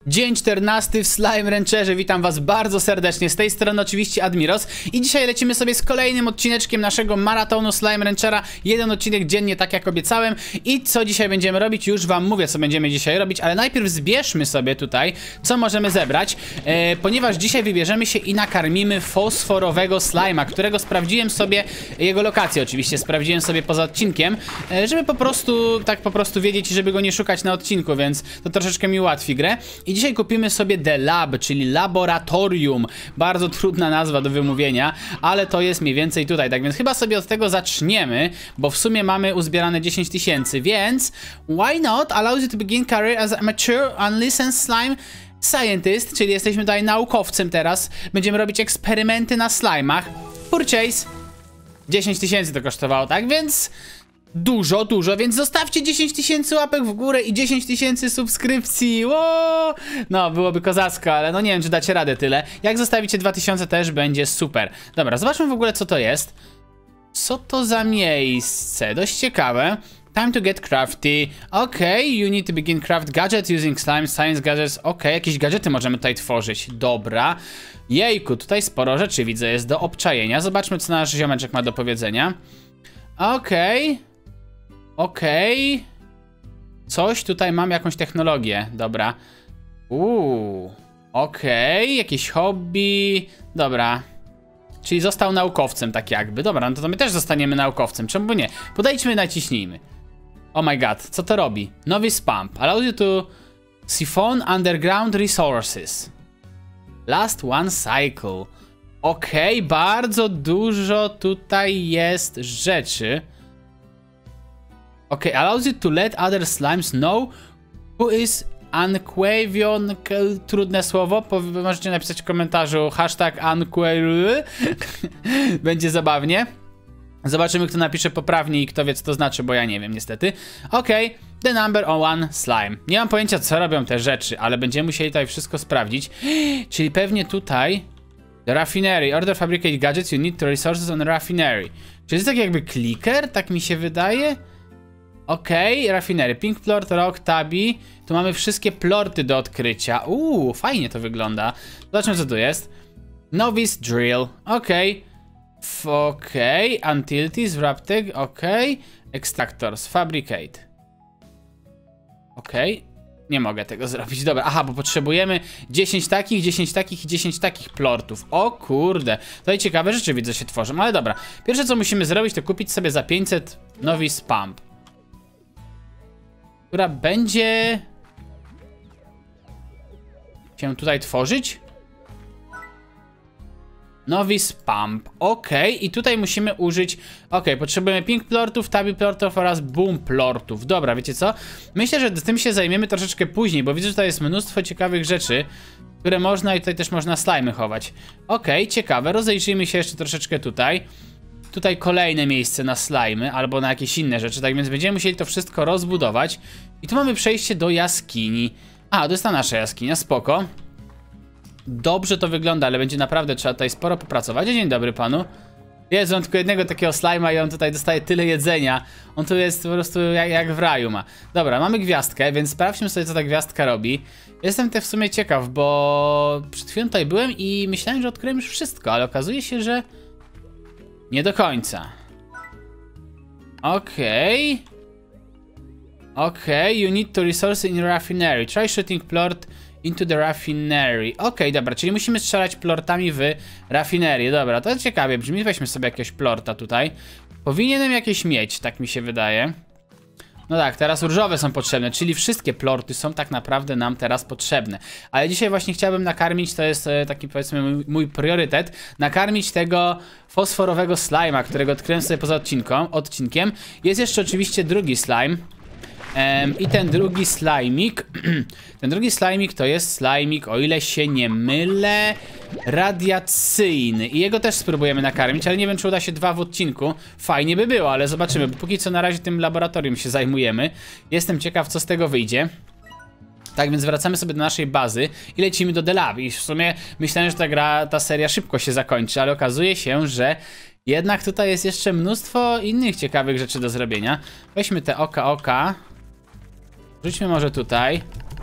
Dzień 14 w Slime Rancherze, witam was bardzo serdecznie, z tej strony oczywiście Admiros i dzisiaj lecimy sobie z kolejnym odcineczkiem naszego maratonu Slime Ranchera. Jeden odcinek dziennie, tak jak obiecałem. I co dzisiaj będziemy robić? Już wam mówię, co będziemy dzisiaj robić, ale najpierw zbierzmy sobie tutaj, co możemy zebrać, ponieważ dzisiaj wybierzemy się i nakarmimy fosforowego slima, którego sprawdziłem sobie, jego lokację oczywiście, sprawdziłem sobie poza odcinkiem, żeby po prostu wiedzieć, żeby go nie szukać na odcinku, więc to troszeczkę mi ułatwi grę. I dzisiaj kupimy sobie The Lab, czyli laboratorium. Bardzo trudna nazwa do wymówienia, ale to jest mniej więcej tutaj. Tak więc chyba sobie od tego zaczniemy, bo w sumie mamy uzbierane 10 000, więc why not allows you to begin career as a mature unlicensed slime scientist, czyli jesteśmy tutaj naukowcem teraz. Będziemy robić eksperymenty na slimach. Purchase. 10 000 to kosztowało, tak więc... Dużo, więc zostawcie 10 000 łapek w górę i 10 000 subskrypcji. Wow! No, byłoby kozacko, ale no nie wiem, czy dacie radę tyle. Jak zostawicie 2000 też będzie super. Dobra, zobaczmy w ogóle, co to jest. Co to za miejsce? Dość ciekawe. Time to get crafty. Okay, you need to begin craft gadgets using slime science gadgets. Okay, jakieś gadżety możemy tutaj tworzyć. Dobra. Jejku, tutaj sporo rzeczy widzę, jest do obczajenia. Zobaczmy, co nasz ziomeczek ma do powiedzenia. Okej. Coś tutaj mam, jakąś technologię. Dobra. Okej. Jakieś hobby. Dobra. Czyli został naukowcem, tak jakby. Dobra, no to my też zostaniemy naukowcem. Czemu nie? Podejdźmy, naciśnijmy. Oh my god, co to robi? Novice Pump. Allows you to siphon underground resources. Last one cycle. Okej, bardzo dużo tutaj jest rzeczy. Okay, allows you to let other slimes know who is unquavion. Trudne słowo, możecie napisać w komentarzu #unquavion. Będzie zabawnie. Zobaczymy, kto napisze poprawnie i kto wie, co to znaczy, bo ja nie wiem niestety. Okej, the number one slime. Nie mam pojęcia, co robią te rzeczy, ale będziemy musieli tutaj wszystko sprawdzić. Czyli pewnie tutaj the raffinery. Order fabricate gadgets you need to resources on raffinery. Czyli jest tak jakby clicker, tak mi się wydaje. Okej, raffinery, pink plort, rock, tabby. Tu mamy wszystkie plorty do odkrycia. Fajnie to wygląda. Zobaczmy, co tu jest. Novice drill, okej. Utilities, wrapteg, okej. Extractors, fabricate. Okej. Nie mogę tego zrobić, dobra, aha, bo potrzebujemy 10 takich, 10 takich i 10 takich plortów. O kurde, tutaj ciekawe rzeczy widzę się tworzą, ale dobra. Pierwsze, co musimy zrobić, to kupić sobie za 500 Novice Pump, która będzie się tutaj tworzyć. Novice Pump, okej, i tutaj musimy użyć, potrzebujemy pink plortów, tabby plortów oraz boom plortów. Dobra, wiecie co? Myślę, że z tym się zajmiemy troszeczkę później, bo widzę, że tutaj jest mnóstwo ciekawych rzeczy, które można i tutaj też można slimy chować. Okej, ciekawe, rozejrzyjmy się jeszcze troszeczkę tutaj. Tutaj kolejne miejsce na slimy albo na jakieś inne rzeczy, tak więc będziemy musieli to wszystko rozbudować. I tu mamy przejście do jaskini. To jest ta nasza jaskinia, spoko. Dobrze to wygląda, ale będzie naprawdę trzeba tutaj sporo popracować. Dzień dobry panu. Jezu, on tylko jednego takiego slima i on tutaj dostaje tyle jedzenia. On tu jest po prostu jak w raju ma. Dobra, mamy gwiazdkę, więc sprawdźmy sobie, co ta gwiazdka robi. Jestem też w sumie ciekaw, bo przed chwilą tutaj byłem i myślałem, że odkryłem już wszystko, ale okazuje się, że nie do końca. Okej, you need to resource in raffinery. Try shooting plort into the raffinery. Dobra, czyli musimy strzelać plortami w rafinerię. Dobra, to ciekawie brzmi. Weźmy sobie jakiegoś plorta tutaj. Powinienem jakieś mieć, tak mi się wydaje. No tak, teraz różowe są potrzebne, czyli wszystkie plorty są tak naprawdę nam teraz potrzebne. Ale dzisiaj właśnie chciałbym nakarmić, to jest taki powiedzmy mój priorytet, nakarmić tego fosforowego slima, którego odkryłem sobie poza odcinkiem. Jest jeszcze oczywiście drugi slime. I ten drugi slimik, to jest slimik, o ile się nie mylę, radiacyjny. I jego też spróbujemy nakarmić, ale nie wiem, czy uda się 2 w odcinku. Fajnie by było, ale zobaczymy, bo póki co na razie tym laboratorium się zajmujemy. Jestem ciekaw, co z tego wyjdzie. Tak więc wracamy sobie do naszej bazy i lecimy do The Lab. I w sumie myślałem, że ta seria szybko się zakończy, ale okazuje się, że jednak tutaj jest jeszcze mnóstwo innych ciekawych rzeczy do zrobienia. Weźmy te oka. Rzućmy może tutaj.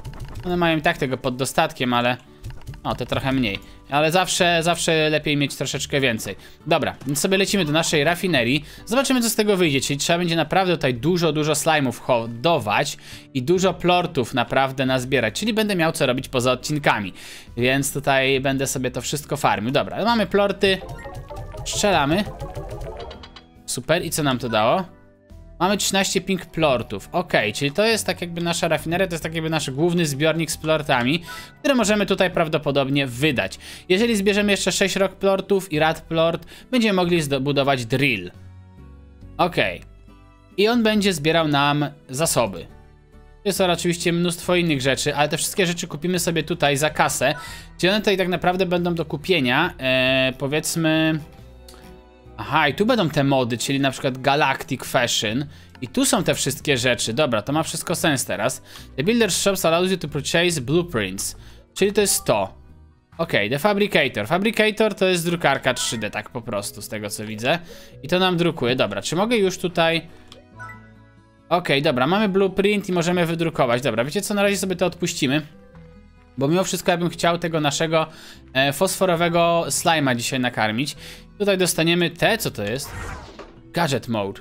One mają i tak tego pod dostatkiem, ale... O, to trochę mniej. Ale zawsze lepiej mieć troszeczkę więcej. Dobra, więc sobie lecimy do naszej rafinerii. Zobaczymy, co z tego wyjdzie. Czyli trzeba będzie naprawdę tutaj dużo slime'ów hodować i dużo plortów naprawdę nazbierać. Czyli będę miał co robić poza odcinkami. Więc tutaj będę sobie to wszystko farmił. Dobra, mamy plorty. Strzelamy. Super, i co nam to dało? Mamy 13 pink plortów. Ok, czyli to jest tak jakby nasza rafineria, to jest tak jakby nasz główny zbiornik z plortami, które możemy tutaj prawdopodobnie wydać. Jeżeli zbierzemy jeszcze 6 rock plortów i rad plort, będziemy mogli zbudować drill. Ok. I on będzie zbierał nam zasoby. Jest to oczywiście mnóstwo innych rzeczy, ale te wszystkie rzeczy kupimy sobie tutaj za kasę. Czyli one tutaj tak naprawdę będą do kupienia, powiedzmy... Aha, i tu będą te mody, czyli na przykład Galactic Fashion. I tu są te wszystkie rzeczy. Dobra, to ma wszystko sens teraz. The Builder's Shops allows you to purchase blueprints. Czyli to jest to. Ok, The Fabricator. Fabricator to jest drukarka 3D, tak po prostu, z tego co widzę. I to nam drukuje. Dobra, czy mogę już tutaj... Ok, dobra, mamy blueprint i możemy wydrukować. Dobra, wiecie co, na razie sobie to odpuścimy. Bo mimo wszystko ja bym chciał tego naszego fosforowego slime'a dzisiaj nakarmić. Tutaj dostaniemy te, co to jest? Gadget Mode.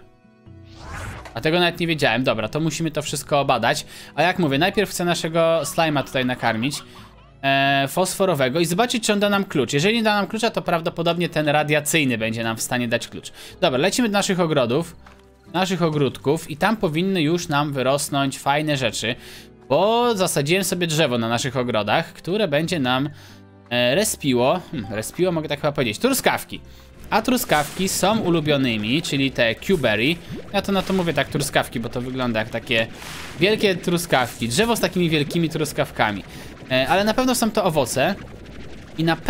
A tego nawet nie wiedziałem. Dobra, to musimy to wszystko obadać. A jak mówię, najpierw chcę naszego slime'a tutaj nakarmić. Fosforowego i zobaczyć, czy on da nam klucz. Jeżeli nie da nam klucza, to prawdopodobnie ten radiacyjny będzie nam w stanie dać klucz. Dobra, lecimy do naszych ogrodów. Naszych ogródków i tam powinny już nam wyrosnąć fajne rzeczy. Bo zasadziłem sobie drzewo na naszych ogrodach, które będzie nam respiło. Respiło mogę tak chyba powiedzieć. Truskawki. A truskawki są ulubionymi, czyli te Q-berry. Ja to na to mówię tak truskawki, bo to wygląda jak takie wielkie truskawki. Drzewo z takimi wielkimi truskawkami. Ale na pewno są to owoce. I na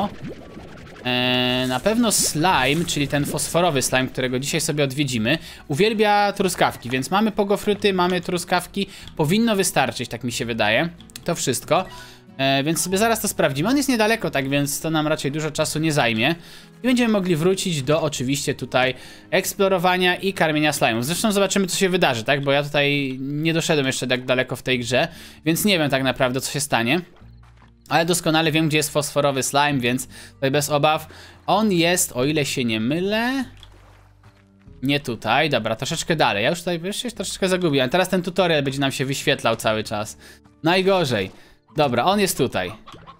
pewno slime, czyli ten fosforowy slime, którego dzisiaj sobie odwiedzimy, uwielbia truskawki, więc mamy pogofryty, mamy truskawki, powinno wystarczyć, tak mi się wydaje, to wszystko, więc sobie zaraz to sprawdzimy. On jest niedaleko, tak więc to nam raczej dużo czasu nie zajmie i będziemy mogli wrócić do oczywiście tutaj eksplorowania i karmienia slime'ów. Zresztą zobaczymy, co się wydarzy, tak, bo ja tutaj nie doszedłem jeszcze tak daleko w tej grze, więc nie wiem tak naprawdę, co się stanie. Ale doskonale wiem, gdzie jest fosforowy slime, więc tutaj bez obaw. On jest, o ile się nie mylę... Nie tutaj, dobra, troszeczkę dalej. Ja już tutaj się troszeczkę zagubiłem. Teraz ten tutorial będzie nam się wyświetlał cały czas. Najgorzej. Dobra, on jest tutaj.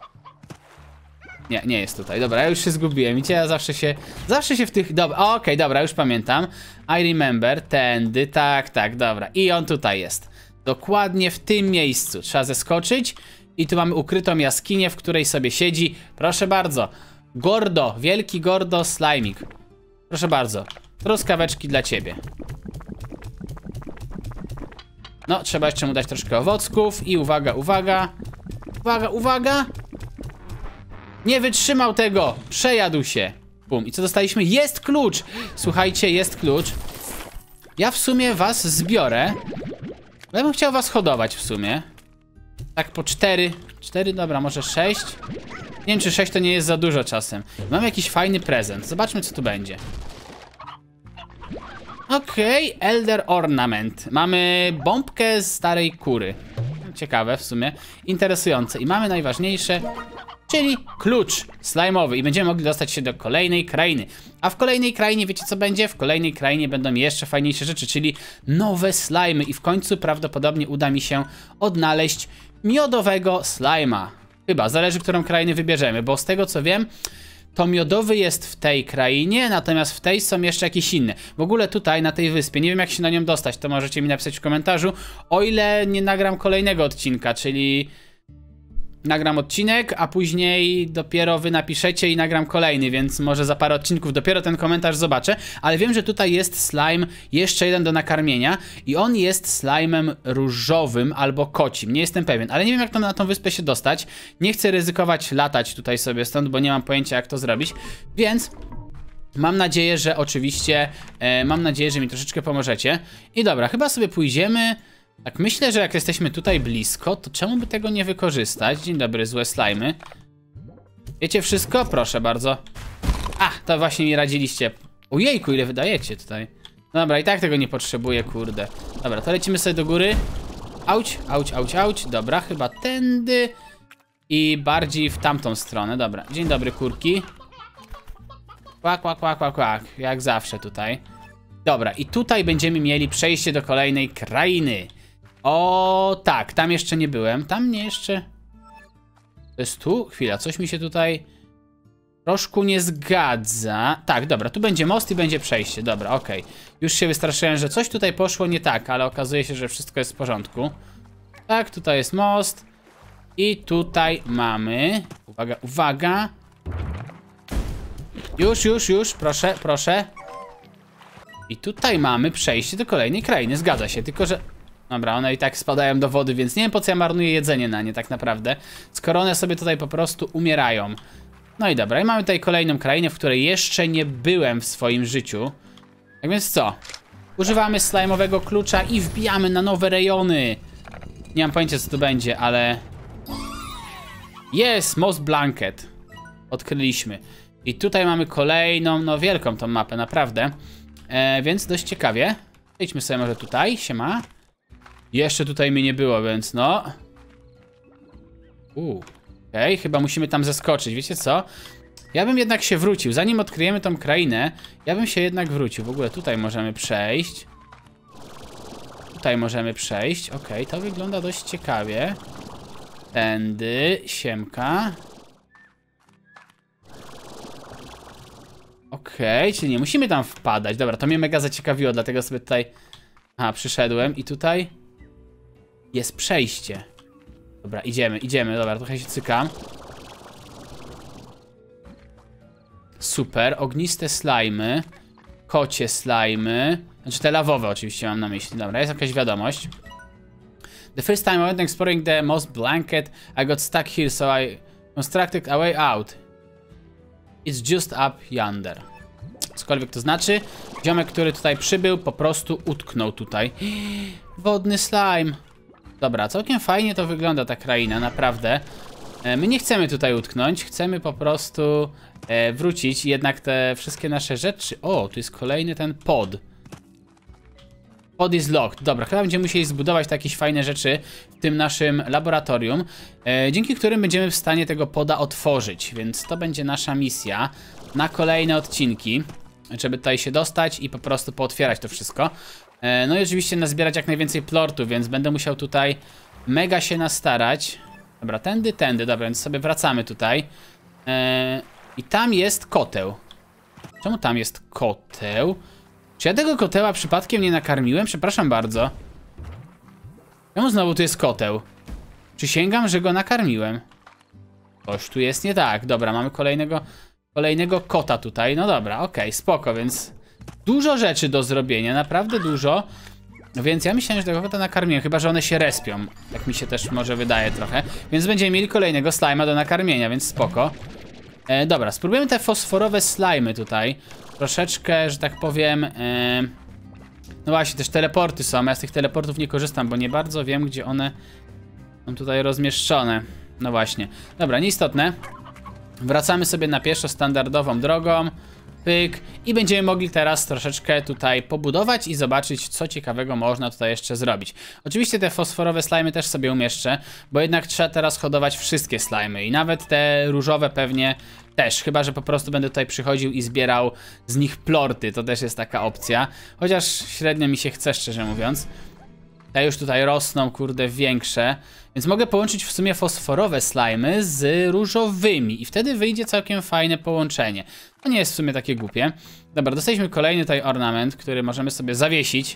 Nie, nie jest tutaj. Dobra, ja już się zgubiłem. Widzicie, ja zawsze się w tych... Dobra, okej, dobra, już pamiętam. I remember, tędy, tak, dobra. I on tutaj jest. Dokładnie w tym miejscu. Trzeba zeskoczyć. I tu mamy ukrytą jaskinię, w której sobie siedzi. Proszę bardzo. Gordo, wielki Gordo Slimik. Proszę bardzo. Truskaweczki dla ciebie. No, trzeba jeszcze mu dać troszkę owocków. I uwaga, uwaga. Uwaga. Nie wytrzymał tego. Przejadł się. Bum. I co dostaliśmy? Jest klucz. Słuchajcie, jest klucz. Ja w sumie was zbiorę. Ja bym chciał was hodować w sumie. Tak po 4, dobra, może 6. Nie wiem, czy 6 to nie jest za dużo czasem. Mam jakiś fajny prezent. Zobaczmy, co tu będzie. Okej, Elder Ornament. Mamy bombkę z starej kury. Ciekawe w sumie. Interesujące. I mamy najważniejsze, czyli klucz slime'owy. I będziemy mogli dostać się do kolejnej krainy. A w kolejnej krainie, wiecie co będzie? W kolejnej krainie będą jeszcze fajniejsze rzeczy, czyli nowe slimy. I w końcu prawdopodobnie uda mi się odnaleźć miodowego slime'a. Chyba, zależy, którą krainę wybierzemy, bo z tego co wiem, to miodowy jest w tej krainie, natomiast w tej są jeszcze jakieś inne. W ogóle tutaj, na tej wyspie, nie wiem jak się na nią dostać, to możecie mi napisać w komentarzu, o ile nie nagram kolejnego odcinka, czyli... Nagram odcinek, a później dopiero wy napiszecie i nagram kolejny, więc może za parę odcinków dopiero ten komentarz zobaczę. Ale wiem, że tutaj jest slime, jeszcze jeden do nakarmienia i on jest slime'em różowym albo kocim, nie jestem pewien. Ale nie wiem jak na tą wyspę się dostać, nie chcę ryzykować latać tutaj sobie stąd, bo nie mam pojęcia jak to zrobić, więc... Mam nadzieję, że oczywiście, że mi troszeczkę pomożecie. I dobra, chyba sobie pójdziemy... Tak myślę, że jak jesteśmy tutaj blisko, to czemu by tego nie wykorzystać? Dzień dobry, złe slajmy. Wiecie wszystko? Proszę bardzo. A, to właśnie mi radziliście. Ojejku, ile wydajecie tutaj. Dobra, i tak tego nie potrzebuję, kurde. Dobra, to lecimy sobie do góry. Auć, auć, auć, auć. Dobra, chyba tędy. I bardziej w tamtą stronę. Dobra, dzień dobry, kurki. Kłak, kłak, kłak, kłak, kłak. Jak zawsze tutaj. Dobra, i tutaj będziemy mieli przejście do kolejnej krainy. O, tak, tam jeszcze nie byłem. Tam nie jeszcze... To jest tu? Chwila, coś mi się tutaj troszkę nie zgadza. Tak, dobra, tu będzie most i będzie przejście. Dobra, okej. Już się wystraszyłem, że coś tutaj poszło nie tak, ale okazuje się, że wszystko jest w porządku. Tak, tutaj jest most. I tutaj mamy... Uwaga, uwaga. Już, proszę, proszę. I tutaj mamy przejście do kolejnej krainy, zgadza się, tylko że... Dobra, one i tak spadają do wody, więc nie wiem, po co ja marnuję jedzenie na nie tak naprawdę, skoro one sobie tutaj po prostu umierają. No i dobra, i mamy tutaj kolejną krainę, w której jeszcze nie byłem w swoim życiu. Tak więc co? Używamy slime'owego klucza i wbijamy na nowe rejony. Nie mam pojęcia, co tu będzie, ale... Jest, Most Blanket. Odkryliśmy. I tutaj mamy kolejną, no wielką tą mapę, naprawdę. Więc dość ciekawie. Idźmy sobie może tutaj, siema. Jeszcze tutaj mnie nie było, więc no. Okej, chyba musimy tam zeskoczyć, wiecie co? Ja bym jednak się wrócił, zanim odkryjemy tą krainę. Ja bym się jednak wrócił, w ogóle tutaj możemy przejść. Tutaj możemy przejść, okej, to wygląda dość ciekawie. Tędy, siemka. Okej, czyli nie musimy tam wpadać. Dobra, to mnie mega zaciekawiło, dlatego sobie tutaj... Aha, przyszedłem i tutaj... Jest przejście. Dobra, idziemy, dobra, trochę się cykam. Super, ogniste slajmy. Kocie slajmy. Znaczy te lawowe oczywiście mam na myśli. Dobra, jest jakaś wiadomość. The first time I went exploring the Most Blanket, I got stuck here, so I constructed a way out. It's just up yonder. Cokolwiek to znaczy. Ziomek, który tutaj przybył, po prostu utknął tutaj. Wodny slime. Dobra, całkiem fajnie to wygląda ta kraina, naprawdę. My nie chcemy tutaj utknąć, chcemy po prostu wrócić. Jednak te wszystkie nasze rzeczy... O, tu jest kolejny ten pod. Pod is locked. Dobra, chyba będziemy musieli zbudować te jakieś fajne rzeczy w tym naszym laboratorium, dzięki którym będziemy w stanie tego poda otworzyć. Więc to będzie nasza misja na kolejne odcinki, żeby tutaj się dostać i po prostu pootwierać to wszystko. No i oczywiście nazbierać jak najwięcej plortu, więc będę musiał tutaj mega się nastarać. Dobra, tędy, dobra, więc sobie wracamy tutaj. I tam jest koteł. Czemu tam jest koteł? Czy ja tego koteła przypadkiem nie nakarmiłem? Przepraszam bardzo. Czemu znowu tu jest koteł? Przysięgam, że go nakarmiłem. Coś tu jest nie tak. Dobra, mamy kolejnego kota tutaj. No dobra, okej, spoko, więc dużo rzeczy do zrobienia, naprawdę dużo. Więc ja myślałem, że tego kota nakarmiłem, chyba że one się respią. Tak mi się też może wydaje trochę. Więc będziemy mieli kolejnego slajma do nakarmienia, więc spoko. Dobra, spróbujemy te fosforowe slajmy tutaj. Troszeczkę, że tak powiem... No właśnie, też teleporty są. Ja z tych teleportów nie korzystam, bo nie bardzo wiem, gdzie one są tutaj rozmieszczone. No właśnie. Dobra, nieistotne. Wracamy sobie na pieszo standardową drogą. Pyk. I będziemy mogli teraz troszeczkę tutaj pobudować i zobaczyć, co ciekawego można tutaj jeszcze zrobić. Oczywiście te fosforowe slajmy też sobie umieszczę, bo jednak trzeba teraz hodować wszystkie slajmy i nawet te różowe pewnie też, chyba że po prostu będę tutaj przychodził i zbierał z nich plorty, to też jest taka opcja. Chociaż średnio mi się chce, szczerze mówiąc. Te już tutaj rosną, kurde, większe. Więc mogę połączyć w sumie fosforowe slajmy z różowymi i wtedy wyjdzie całkiem fajne połączenie. To nie jest w sumie takie głupie. Dobra, dostaliśmy kolejny tutaj ornament, który możemy sobie zawiesić.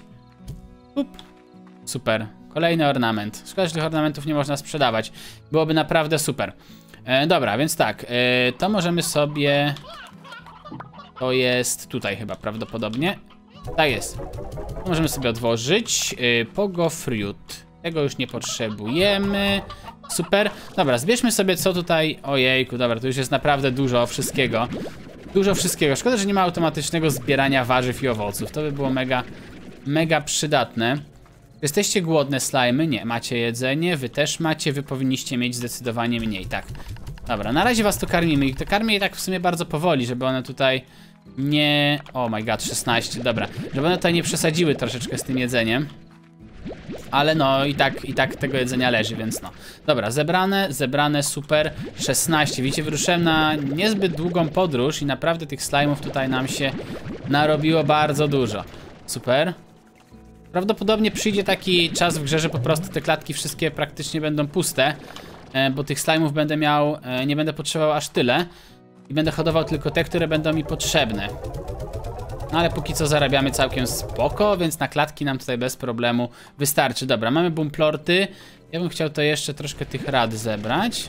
Super, kolejny ornament. Szkoda, że tych ornamentów nie można sprzedawać. Byłoby naprawdę super. Dobra, więc tak, to możemy sobie... To jest tutaj chyba prawdopodobnie. Tak jest. To możemy sobie odłożyć. Pogo fruit. Tego już nie potrzebujemy. Super. Dobra, zbierzmy sobie co tutaj... Ojejku, dobra, to już jest naprawdę dużo wszystkiego. Dużo wszystkiego. Szkoda, że nie ma automatycznego zbierania warzyw i owoców. To by było mega przydatne. Jesteście głodne, slajmy? Nie. Macie jedzenie? Wy też macie. Wy powinniście mieć zdecydowanie mniej. Tak. Dobra, na razie was tu karmimy. I to karmię je tak w sumie bardzo powoli, żeby one tutaj nie... Oh my god, 16. Dobra. Żeby one tutaj nie przesadziły troszeczkę z tym jedzeniem. Ale no i tak tego jedzenia leży, więc no. Dobra, zebrane, super. 16, widzicie, wyruszyłem na niezbyt długą podróż i naprawdę tych slime'ów tutaj nam się narobiło bardzo dużo. Super. Prawdopodobnie przyjdzie taki czas w grze, że po prostu te klatki wszystkie praktycznie będą puste, bo tych slime'ów będę miał, nie będę potrzebował aż tyle i będę hodował tylko te, które będą mi potrzebne. No ale póki co zarabiamy całkiem spoko, więc na klatki nam tutaj bez problemu wystarczy. Dobra, mamy boomplorty. Ja bym chciał to jeszcze troszkę tych rad zebrać.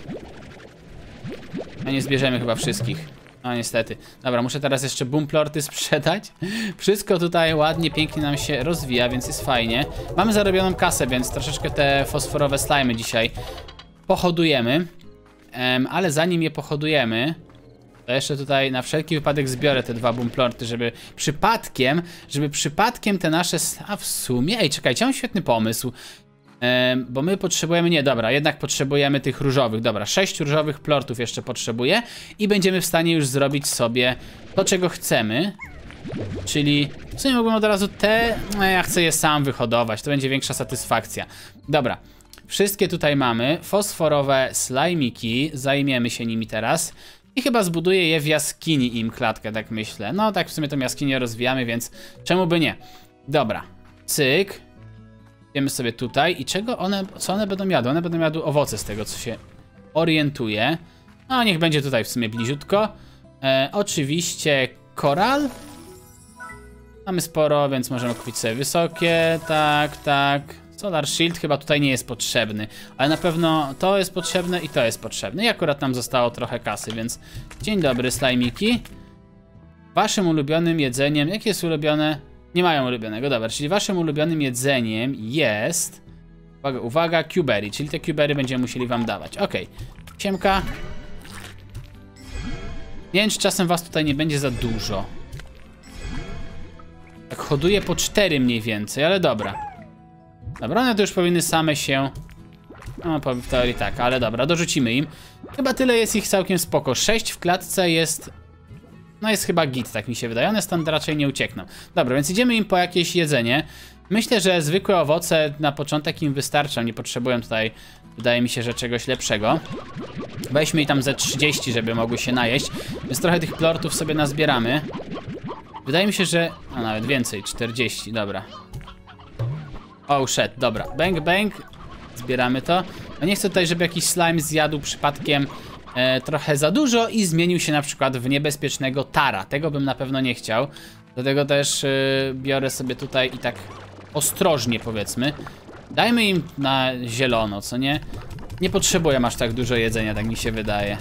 No nie zbierzemy chyba wszystkich. No niestety. Dobra, muszę teraz jeszcze boomplorty sprzedać. Wszystko tutaj ładnie, pięknie nam się rozwija, więc jest fajnie. Mamy zarobioną kasę, więc troszeczkę te fosforowe slimy dzisiaj pohodujemy. Ale zanim je pohodujemy, to jeszcze tutaj na wszelki wypadek zbiorę te 2 boomplorty, żeby przypadkiem te nasze... A w sumie... Ej, czekajcie, mam świetny pomysł. Bo my potrzebujemy... Nie, dobra, jednak potrzebujemy tych różowych. Dobra, 6 różowych plortów jeszcze potrzebuję i będziemy w stanie już zrobić sobie to, czego chcemy. Czyli w sumie mógłbym od razu te... ja chcę je sam wyhodować, to będzie większa satysfakcja. Dobra, wszystkie tutaj mamy. Fosforowe slajmiki, zajmiemy się nimi teraz. I chyba zbuduję je w jaskini im klatkę, tak myślę. No tak w sumie tą jaskinię rozwijamy, więc czemu by nie? Dobra, cyk. Idziemy sobie tutaj i co one będą jadły? One będą jadły owoce z tego, co się orientuje. No niech będzie tutaj w sumie bliziutko. Oczywiście koral. Mamy sporo, więc możemy kupić sobie wysokie, tak. Solar Shield chyba tutaj nie jest potrzebny, ale na pewno to jest potrzebne i to jest potrzebne. I akurat nam zostało trochę kasy, więc dzień dobry, slajmiki. Waszym ulubionym jedzeniem, jakie jest ulubione? Nie mają ulubionego, dobra, czyli waszym ulubionym jedzeniem jest... Uwaga, cuberry, czyli te cuberry będziemy musieli wam dawać. Okej, siemka. Nie wiem, czy czasem was tutaj nie będzie za dużo. Tak hoduję po 4 mniej więcej, ale dobra. Dobra, one to już powinny same się... No, w teorii tak, ale dobra, dorzucimy im. Chyba tyle jest ich całkiem spoko. 6 w klatce jest... No jest chyba git, tak mi się wydaje. One stąd raczej nie uciekną. Dobra, więc idziemy im po jakieś jedzenie. Myślę, że zwykłe owoce na początek im wystarczą. Nie potrzebują tutaj, wydaje mi się, że czegoś lepszego. Weźmy i tam ze 30, żeby mogły się najeść. Więc trochę tych plortów sobie nazbieramy. Wydaje mi się, że... A nawet więcej, 40, dobra. Oh shit, dobra. Bang, bang. Zbieramy to. No nie chcę tutaj, żeby jakiś slime zjadł przypadkiem trochę za dużo i zmienił się na przykład w niebezpiecznego tara. Tego bym na pewno nie chciał. Dlatego też biorę sobie tutaj i tak ostrożnie, powiedzmy. Dajmy im na zielono, co nie? Nie potrzebuję aż tak dużo jedzenia, tak mi się wydaje.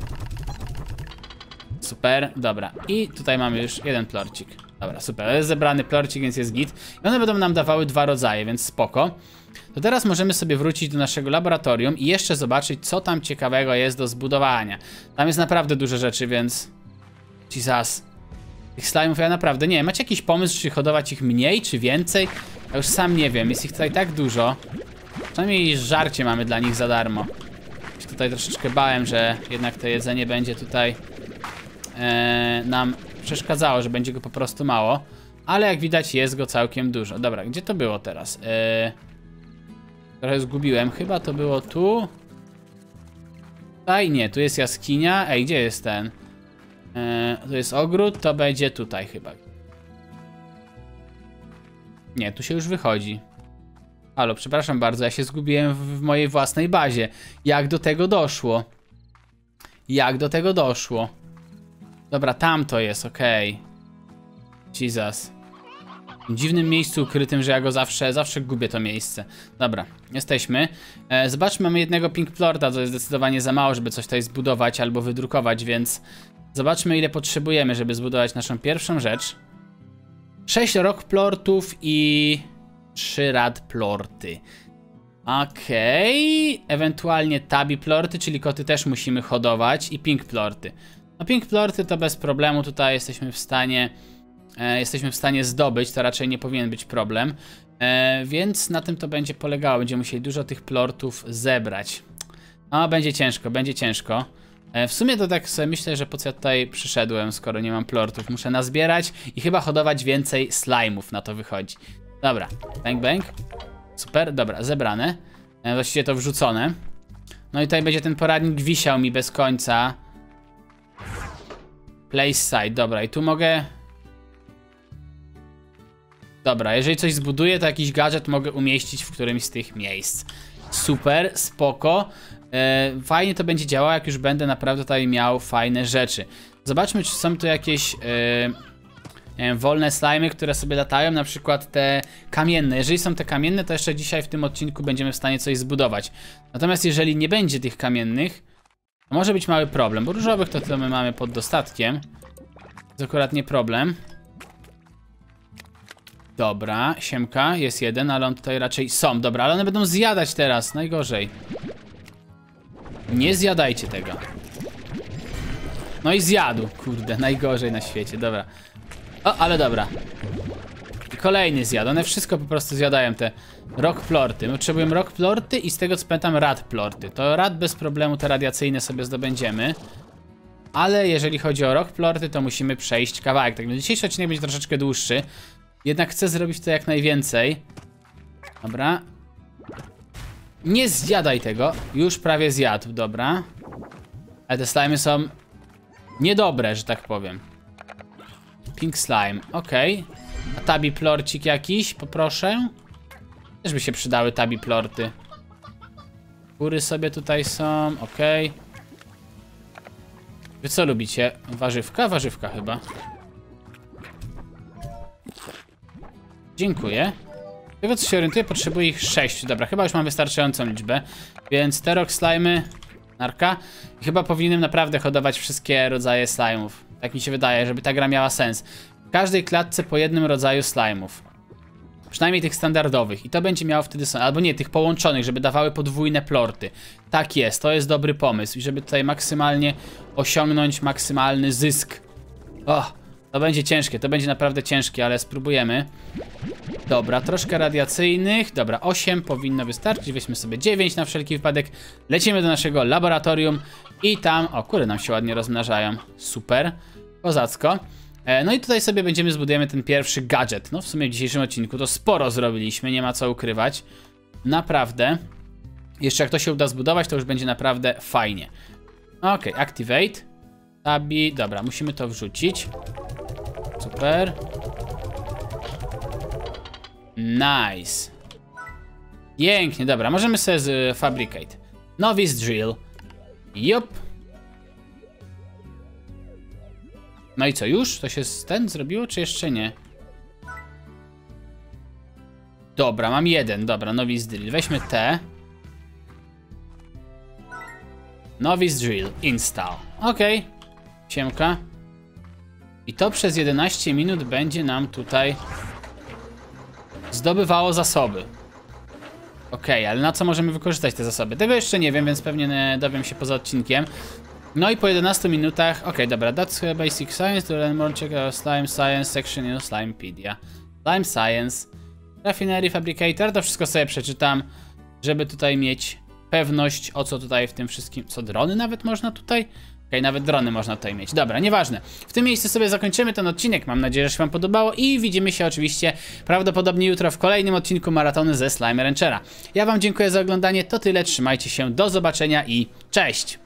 Super, dobra. I tutaj mamy już jeden plorcik. Dobra, super. Jest zebrany plorcik, więc jest git. I one będą nam dawały 2 rodzaje, więc spoko. To teraz możemy sobie wrócić do naszego laboratorium i jeszcze zobaczyć, co tam ciekawego jest do zbudowania. Tam jest naprawdę dużo rzeczy, więc... Jesus. Tych slime'ów ja naprawdę nie wiem. Macie jakiś pomysł, czy hodować ich mniej, czy więcej? Ja już sam nie wiem. Jest ich tutaj tak dużo. Przynajmniej żarcie mamy dla nich za darmo. Się tutaj troszeczkę bałem, że jednak to jedzenie będzie tutaj nam przeszkadzało, że będzie go po prostu mało. Ale jak widać jest go całkiem dużo. Dobra, gdzie to było teraz? Trochę zgubiłem. Chyba to było tu. Tutaj nie, tu jest jaskinia. Ej, gdzie jest ten? To jest ogród, to będzie tutaj chyba. Nie, tu się już wychodzi. Halo, przepraszam bardzo, ja się zgubiłem w mojej własnej bazie. Jak do tego doszło? Jak do tego doszło? Dobra, tam to jest, okej. Jesus. W dziwnym miejscu ukrytym, że ja go zawsze gubię to miejsce. Dobra, jesteśmy. Zobaczmy, mamy jednego pink plorta, to jest zdecydowanie za mało, żeby coś tutaj zbudować albo wydrukować, więc zobaczmy, ile potrzebujemy, żeby zbudować naszą pierwszą rzecz. 6 rock plortów i 3 rad plorty. Okej. Ewentualnie tabi plorty, czyli koty też musimy hodować i pink plorty. No pink plorty to bez problemu tutaj jesteśmy w stanie zdobyć, to raczej nie powinien być problem. Więc na tym to będzie polegało, będziemy musieli dużo tych plortów zebrać. No będzie ciężko, będzie ciężko. W sumie to tak sobie myślę, że po co ja tutaj przyszedłem, skoro nie mam plortów. Muszę nazbierać i chyba hodować więcej slime'ów, na to wychodzi. Dobra, bang bang. Super, dobra, zebrane. Właściwie to wrzucone. No i tutaj będzie ten poradnik wisiał mi bez końca. Place site, dobra, i tu mogę... Dobra, jeżeli coś zbuduję, to jakiś gadżet mogę umieścić w którymś z tych miejsc. Super, spoko. Fajnie to będzie działało, jak już będę naprawdę tutaj miał fajne rzeczy. Zobaczmy, czy są tu jakieś nie wiem, wolne slimy, które sobie latają, na przykład te kamienne. Jeżeli są te kamienne, to jeszcze dzisiaj w tym odcinku będziemy w stanie coś zbudować. Natomiast jeżeli nie będzie tych kamiennych, to może być mały problem, bo różowych to my mamy pod dostatkiem. To jest akurat nie problem. Dobra, siemka, jest jeden, ale on tutaj raczej są. Dobra, ale one będą zjadać teraz, najgorzej. Nie zjadajcie tego. No i zjadł, kurde, najgorzej na świecie, dobra. O, ale dobra. I kolejny zjadł, one wszystko po prostu zjadają, te rock plorty. My potrzebujemy rock plorty i z tego co pamiętam rad plorty. To rad bez problemu te radiacyjne sobie zdobędziemy. Ale jeżeli chodzi o rock plorty, to musimy przejść kawałek. Tak, dzisiejszy odcinek będzie troszeczkę dłuższy. Jednak chcę zrobić to jak najwięcej. Dobra. Nie zjadaj tego. Już prawie zjadł, dobra. Ale te slimy są niedobre, że tak powiem. Pink slime, okej. A tabi plorcik jakiś, poproszę. Też by się przydały tabi plorty. Góry sobie tutaj są, okej. Wy co lubicie? Warzywka? Warzywka chyba. Dziękuję. Z tego co się orientuję, potrzebuję ich 6. Dobra, chyba już mam wystarczającą liczbę. Więc te rock slimy, narka. I chyba powinienem naprawdę hodować wszystkie rodzaje slime'ów. Tak mi się wydaje, żeby ta gra miała sens. W każdej klatce po jednym rodzaju slime'ów. Przynajmniej tych standardowych. I to będzie miało wtedy sens. Albo nie, tych połączonych, żeby dawały podwójne plorty. Tak jest, to jest dobry pomysł. I żeby tutaj maksymalnie osiągnąć maksymalny zysk. O, to będzie ciężkie, to będzie naprawdę ciężkie, ale spróbujemy. Dobra, troszkę radiacyjnych. Dobra, 8 powinno wystarczyć. Weźmy sobie 9 na wszelki wypadek. Lecimy do naszego laboratorium i tam... O, kury nam się ładnie rozmnażają. Super, kozacko. No i tutaj sobie zbudujemy ten pierwszy gadżet. No w sumie w dzisiejszym odcinku to sporo zrobiliśmy, nie ma co ukrywać. Naprawdę. Jeszcze jak to się uda zbudować, to już będzie naprawdę fajnie. Ok, activate. Tabi, dobra, musimy to wrzucić. Super. Nice. Pięknie, dobra, możemy sobie z fabricate. Novice drill. Jup. No i co, już? To się ten zrobiło, czy jeszcze nie? Dobra, mam jeden, dobra, novice drill. Weźmy te. Novice drill, install. Okej. Siemka. I to przez 11 minut będzie nam tutaj zdobywało zasoby. Okej, ale na co możemy wykorzystać te zasoby? Tego jeszcze nie wiem, więc pewnie dowiem się poza odcinkiem. No i po 11 minutach... Okej, dobra, that's basic science, to learn more check out slime science section in Slimepedia. Slime science, raffinery fabricator, to wszystko sobie przeczytam, żeby tutaj mieć pewność, o co tutaj w tym wszystkim... Co, drony nawet można tutaj? Okej, nawet drony można tutaj mieć. Dobra, nieważne. W tym miejscu sobie zakończymy ten odcinek. Mam nadzieję, że się wam podobało i widzimy się oczywiście prawdopodobnie jutro w kolejnym odcinku maratonu ze Slime Ranchera. Ja wam dziękuję za oglądanie, to tyle, trzymajcie się, do zobaczenia i cześć!